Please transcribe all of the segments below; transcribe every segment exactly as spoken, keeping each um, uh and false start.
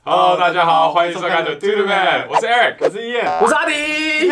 Hello， 大家好，欢迎收看 The Dude Man， 我是 Eric， 我是Ian， 我是阿迪。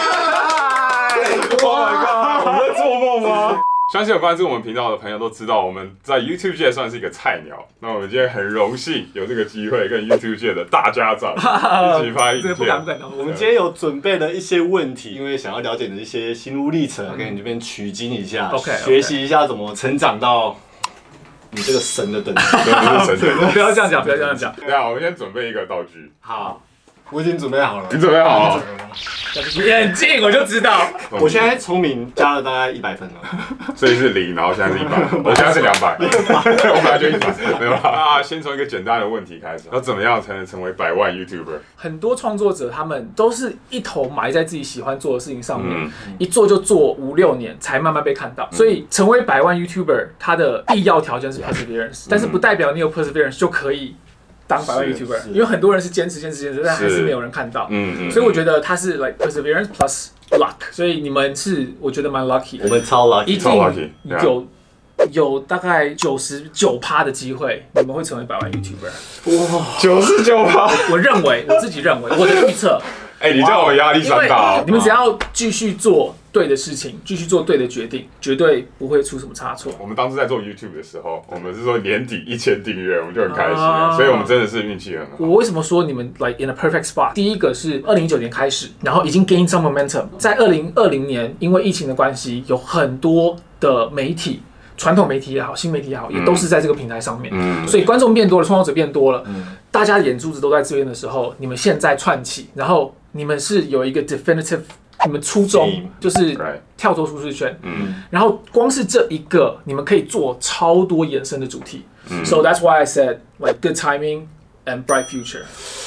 Oh my god， 我们在做梦吗？相信有关注我们频道的朋友都知道，我们在 YouTube 界算是一个菜鸟。那我们今天很荣幸有这个机会跟 YouTube 界的大家长一起拍影片。 不敢不敢我们今天有准备了一些问题，因为想要了解你的一些心路历程，跟你这边取经一下 ，OK， 学习一下怎么成长到你这个神的等级。 对，神的。 不要这样讲，不要这样讲。 对啊，我们先准备一个道具。 好，我已经准备好了。 你准备好了？ 眼镜我就知道。 我现在聪明加了大概一百分了， 所以是零，然后现在是一百，我现在是两百，我本来就一百，没有啦。那先从一个简单的问题开始，要怎么样才能成为百万 YouTuber？ 很多创作者他们都是一头埋在自己喜欢做的事情上面， 嗯、 一做就做五六年，才慢慢被看到。嗯、所以成为百万 YouTuber， 它的必要条件是 perseverance，、嗯、但是不代表你有 perseverance 就可以当百万 YouTuber， 因为很多人是坚持坚持坚持，但还是没有人看到。嗯嗯，所以我觉得他是 like perseverance plus luck， 所以你们是我觉得蛮 lucky， 我们超 lucky， 一定有有大概九十九趴的机会，你们会成为百万 YouTuber。 哇，九十九趴！ 我认为，我自己认为，我的预测。 哎、欸，你这样我压力山大、哦。 你们只要继续做对的事情，继续做对的决定，绝对不会出什么差错。 我们当时在做 YouTube 的时候，我们是说年底一千订阅，我们就很开心了，啊、所以我们真的是运气很好。 我为什么说你们 like in a perfect spot？ 第一个是二零一九年开始，然后已经 gain some momentum， 在二零二零年因为疫情的关系，有很多的媒体。传统媒体也好，新媒体也好，也都是在这个平台上面，嗯、所以观众变多了，创作者变多了，嗯、大家眼珠子都在这边的时候，你们现在串起，然后你们是有一个 definitive， 你们初衷就是跳脱舒适圈，嗯、然后光是这一个，你们可以做超多延伸的主题，嗯、so that's why I said like good timing and bright future。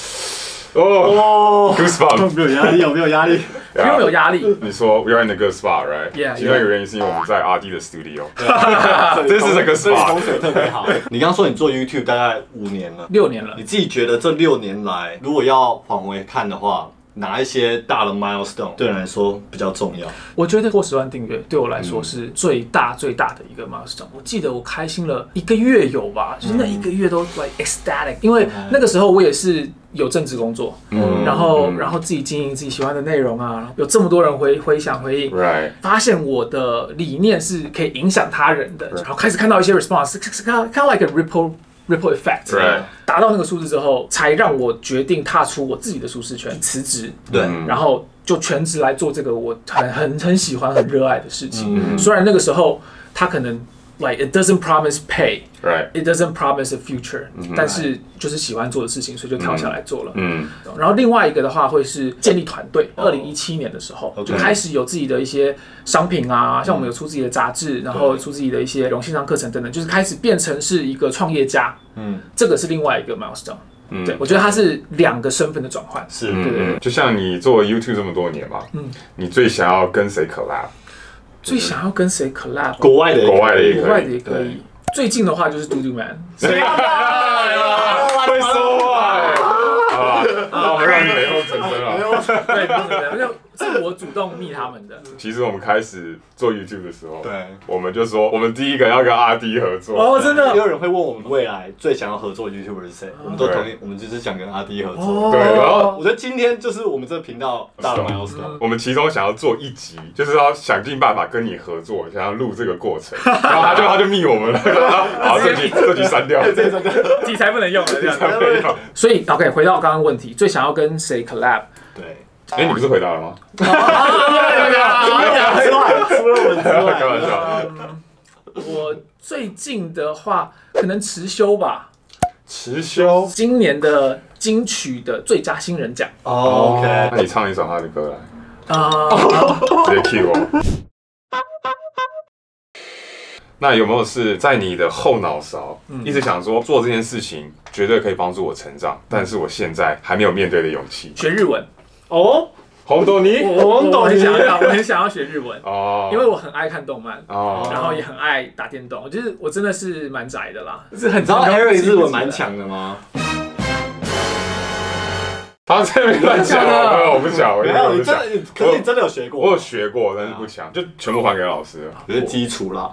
哦 ，good spot， 没有压力，有没有压力？ 不用有压力。 你说 we are in a good spot，right？ Yeah， 其中一个原因是因为我们在 R D 的 studio， 这是这个 spot， 风水特别好。你刚刚说你做 YouTube 大概五年了， 六年了， 你自己觉得这六年来，如果要往回看的话，哪一些大的 milestone 对你来说比较重要？ 我觉得过十万订阅对我来说是最大最大的一个 milestone。我记得我开心了一个月有吧，就是那一个月都 like ecstatic， 因为那个时候我也是有正职工作，嗯、然后然后自己经营自己喜欢的内容啊，有这么多人回回响回应， right. 发现我的理念是可以影响他人的， right. 然后开始看到一些 response，kind of like a ripple。ripple effect， 达到那个数字之后，才让我决定踏出我自己的舒适圈，辞职， 对， 然后就全职来做这个我很很很喜欢、很热爱的事情。 嗯、 虽然那个时候他可能 like it doesn't promise pay，right. It doesn't promise a future，、嗯、但是就是喜欢做的事情，所以就跳下来做了。 嗯， 然后另外一个的话会是建立团队。二零一七年的时候， okay. 就开始有自己的一些商品啊，像我们有出自己的杂志，然后出自己的一些线上课程等等，就是开始变成是一个创业家。嗯，这个是另外一个 milestone。嗯，对，我觉得它是两个身份的转换。 是， 对对对。 就像你做 YouTube 这么多年嘛，嗯，你最想要跟谁 collab？ 最想要跟谁 collab？ 国外的， 国外的也可以， 国外的也可以。最近的话就是 Dude Man。 会说话哎！好吧，那我们让你美梦成真了。 对，不是是我主动密他们的。 其实我们开始做 YouTube 的时候， 对， 我们就说我们第一个要跟阿 D 合作。 哦，真的。 也有人会问我们未来最想要合作的 YouTuber 是谁，我们都同意，我们就是想跟阿 D 合作。 对，然后我觉得今天就是我们这个频道大的 milestone。 我们其中想要做一集，就是要想尽办法跟你合作，想要录这个过程。然后他就他就密我们了，好，这集这集删掉， 题材不能用了，这样。所以 OK， 回到刚刚问题，最想要跟谁 collab？ 对。 哎、欸，你不是回答了吗？ 出来，出了文字。 开玩笑。 我最近的话，可能持修吧。 持修。 今年的金曲的最佳新人奖。 哦 ，OK。那你唱一首他的歌来。啊。直接 cue 我。那有没有是在你的后脑勺，嗯、一直想说做这件事情绝对可以帮助我成长，但是我现在还没有面对的勇气？ 学日文。 哦， 红豆泥， 红豆泥，我很想要，我很想要学日文哦， 因为我很爱看动漫哦， 然后也很爱打电动。我就是我真的是蛮宅的啦，就是很。 你知道 Eric 日文蛮强的吗？ 他在那边乱讲啊！我不讲，我没有，你真的，可是你真的有学过？ 我有学过，但是不强，就全部还给老师了。 只是基础啦。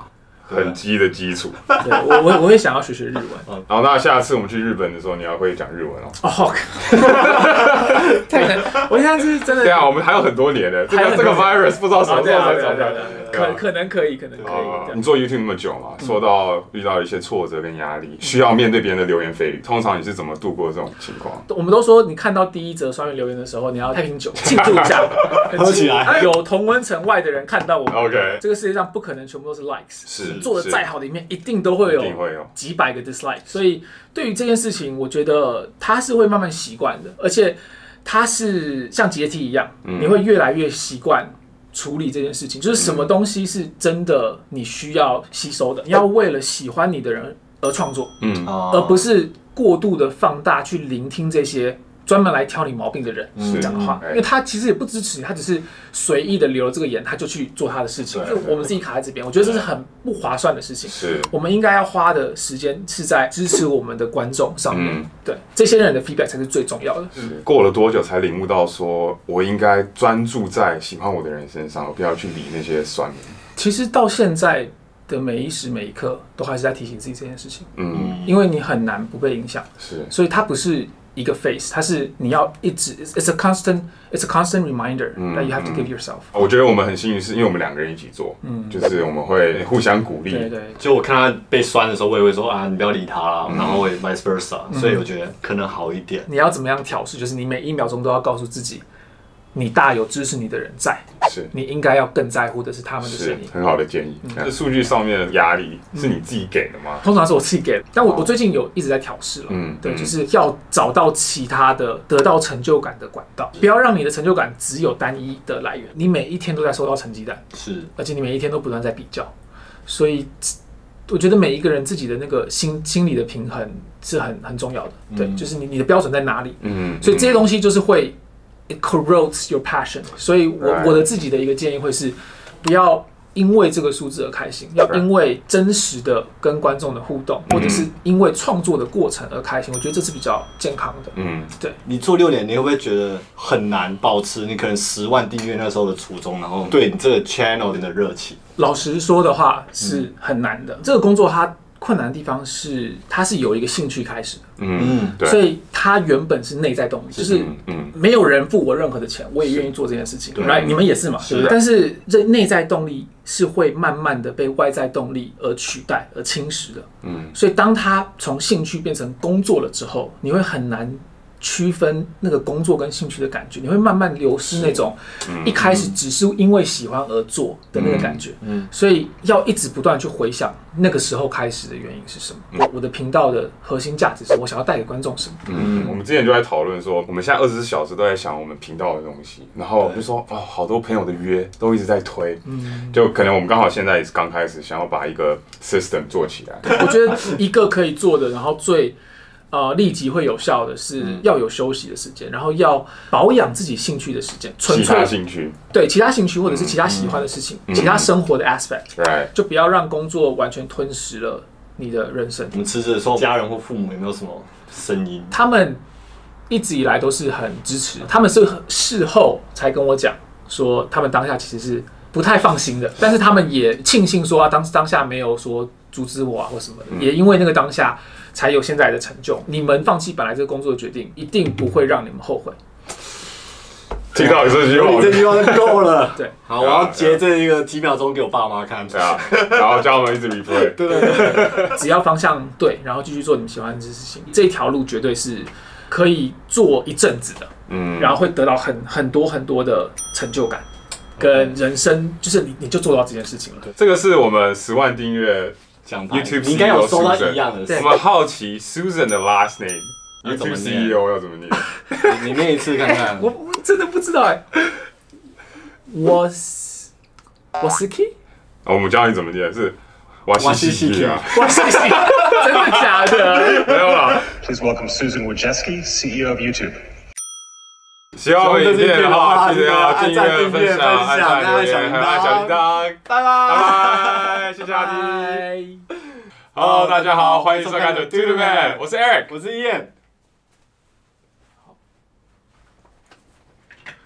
很基的基础。 对，我我我会想要学学日文。 然后那下次我们去日本的时候，你要会讲日文哦。 哦，太难！我现在是真的。 对啊，我们还有很多年的，这个这个 virus 不知道什么时候才走掉。 可可能可以，可能可以。 你做 YouTube 那么久嘛，受到遇到一些挫折跟压力，需要面对别人的流言蜚语，通常你是怎么度过这种情况？ 我们都说，你看到第一则酸民留言的时候，你要开瓶酒庆祝一下， 喝起来。 有同温层外的人看到我们 ，OK， 这个世界上不可能全部都是 likes， 是做的再好的一面，一定都会有几百个 dislike。所以对于这件事情，我觉得他是会慢慢习惯的，而且他是像阶梯一样，你会越来越习惯。处理这件事情，就是什么东西是真的你需要吸收的，你要为了喜欢你的人而创作，嗯，而不是过度的放大去聆听这些专门来挑你毛病的人讲的话，因为他其实也不支持你，他只是随意的留了这个言，他就去做他的事情。就我们自己卡在这边，我觉得这是很不划算的事情。 是， 我们应该要花的时间是在支持我们的观众上面。嗯、对，这些人的 feedback 才是最重要的。 过了多久才领悟到说，我应该专注在喜欢我的人身上，我不要去理那些酸民？ 其实到现在的每一时每一刻，都还是在提醒自己这件事情。嗯，因为你很难不被影响。是，所以它不是一个 phase， 它是你要一直 ，it's a constant, it's a constant reminder、嗯、that you have to give yourself。 我觉得我们很幸运，是因为我们两个人一起做，嗯，就是我们会互相鼓励。 对对。 就我看他被酸的时候，我也会说啊，你不要理他啦，嗯、然后也 vice versa，、嗯、所以我觉得可能好一点。 你要怎么样调试？就是你每一秒钟都要告诉自己，你大有支持你的人在，是你应该要更在乎的是他们的声音。 很好的建议。这、嗯、数据上面的压力是你自己给的吗？ 通常是我自己给的，但我我最近有一直在调试了。嗯，对，就是要找到其他的得到成就感的管道，不要让你的成就感只有单一的来源。你每一天都在收到成绩单，是，而且你每一天都不断在比较，所以我觉得每一个人自己的那个心心理的平衡是很很重要的。嗯、对，就是你你的标准在哪里？嗯，所以这些东西就是会。It corrodes your passion， 所以我我的自己的一个建议会是，不要因为这个数字而开心，要因为真实的跟观众的互动，或者是因为创作的过程而开心。我觉得这是比较健康的。嗯，对。 你做六年，你会不会觉得很难保持你可能十万订阅那时候的初衷，然后对你这个 channel 的热情？ 老实说的话，是很难的。嗯、这个工作它困难的地方是，它是有一个兴趣开始的。嗯，对，所以它原本是内在动力，就是没有人付我任何的钱，我也愿意做这件事情。right， 你们也是嘛，对不对？但是这内在动力是会慢慢的被外在动力而取代、而侵蚀的。嗯，所以当它从兴趣变成工作了之后，你会很难区分那个工作跟兴趣的感觉，你会慢慢流失那种一开始只是因为喜欢而做的那个感觉。嗯，所以要一直不断去回想那个时候开始的原因是什么。我我的频道的核心价值是我想要带给观众什么。 嗯，我们之前就在讨论说，我们现在二十四小时都在想我们频道的东西，然后就说哦，好多朋友的约都一直在推，嗯，就可能我们刚好现在也是刚开始想要把一个 system 做起来。 我觉得一个可以做的，然后最呃，立即会有效的是要有休息的时间，然后要保养自己兴趣的时间，纯粹其他兴趣， 对其他兴趣或者是其他喜欢的事情，嗯、其他生活的 aspect，、嗯、就不要让工作完全吞噬了你的人生。 我们辞职的时候，家人或父母有没有什么声音？ 他们一直以来都是很支持，他们是事后才跟我讲说，他们当下其实是不太放心的，但是他们也庆幸说啊，当当下没有说阻止我啊或什么的，嗯、也因为那个当下。才有现在的成就。你们放弃本来这个工作的决定，一定不会让你们后悔。 听到这句话， 你这句话就够了。 对， 好，我要截这一个几秒钟给我爸妈看。 对啊，然后叫他们一直 replay。 对对对，只要方向对，然后继续做你们喜欢的事情，这条路绝对是可以做一阵子的。嗯，然后会得到很很多很多的成就感，跟人生，就是你你就做到这件事情了。 这个是我们十万订阅。YouTube 你应该有收到一样的。 我们好奇 Susan 的 last name，YouTube C E O 要怎么念？ 你念一次看看。 我我真的不知道哎。Was Wasiki？ 我们教你怎么念，是瓦西西西啊。 瓦西西，真的假的？ 没有啦。 Please welcome Susan Wojcicki, C E O of YouTube。 喜欢我们影片的话，记得要订阅、分享、按赞、留言，还有按小铃铛。拜拜，谢谢阿迪。Hello， 大家好，欢迎收看 The Dude Man， 我是 Eric， 我是 Ian。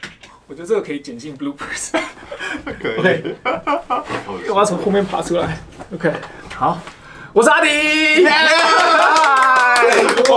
我觉得这个可以剪进 bloopers。 可以。 OK， 我要从后面爬出来。OK， 好，我是阿迪。